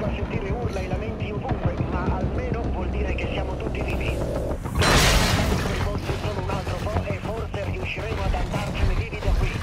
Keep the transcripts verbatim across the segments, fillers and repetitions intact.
a sentire urla e lamenti ovunque, ma almeno vuol dire che siamo tutti vivi. I mostri sono un altro po' e forse riusciremo ad andarcene vivi da qui.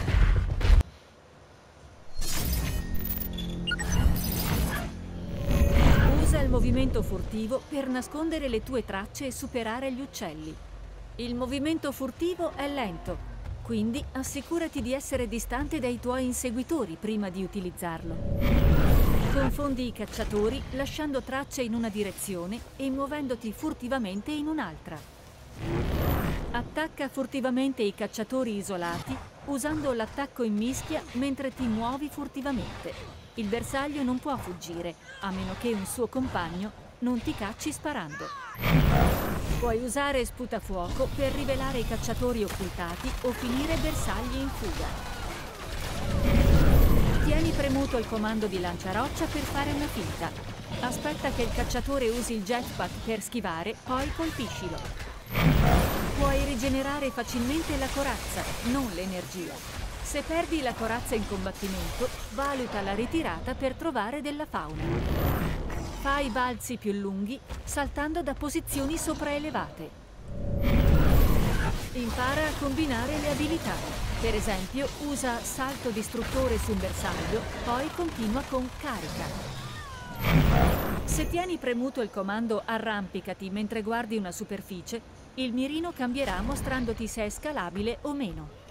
Usa il movimento furtivo per nascondere le tue tracce e superare gli uccelli. Il movimento furtivo è lento, quindi assicurati di essere distante dai tuoi inseguitori prima di utilizzarlo. Confondi i cacciatori lasciando tracce in una direzione e muovendoti furtivamente in un'altra. Attacca furtivamente i cacciatori isolati usando l'attacco in mischia mentre ti muovi furtivamente. Il bersaglio non può fuggire, a meno che un suo compagno non ti cacci sparando. Puoi usare sputafuoco per rivelare i cacciatori occultati o finire bersagli in fuga. Tieni premuto il comando di lanciaroccia per fare una finta. Aspetta che il cacciatore usi il jetpack per schivare, poi colpiscilo. Puoi rigenerare facilmente la corazza, non l'energia. Se perdi la corazza in combattimento, valuta la ritirata per trovare della fauna. Fai balzi più lunghi saltando da posizioni sopraelevate. Impara a combinare le abilità. Per esempio, usa salto distruttore su un bersaglio, poi continua con carica. Se tieni premuto il comando arrampicati mentre guardi una superficie, il mirino cambierà mostrandoti se è scalabile o meno.